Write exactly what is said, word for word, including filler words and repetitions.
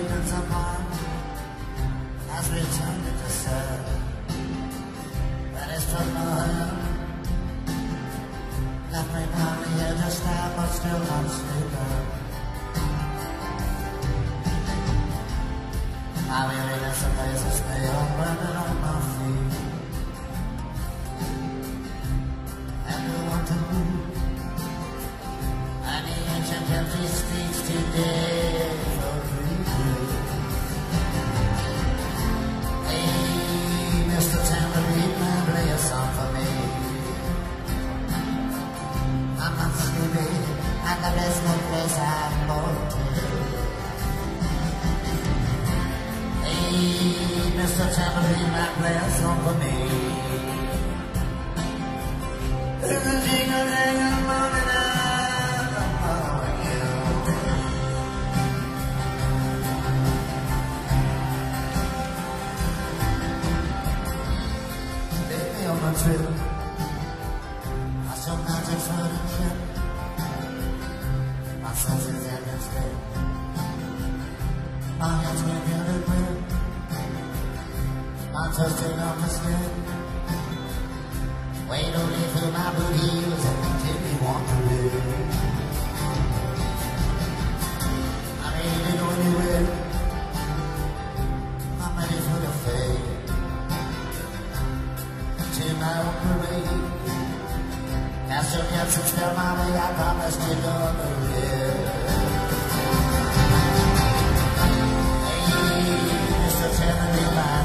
evenings apart as we turned into sad. Then he struck my hand, left me down the edge of stab, but still not sleeping. I really miss the places they all burning on my feet. And we want to move, and the ancient empty streets today for free. Hey, Mister Tambourine Man, play a song for me. I'm not sleepy, and there is no place I'm going to. Hey, Mister Tambourine Man, play a song for me. There's a jingle-jangle morning and I'm following you. Take me on my trip. I saw magic floating ship. My senses have been still. My hands were gathered with. I'm touching on the skin. Wait only for my boot heels and continue want to live. I'm ready to go anywhere. I'm ready for the fade. To my own parade. After the absence fell my way, I promised you gonna live. Hey, Mister Tambourine Man.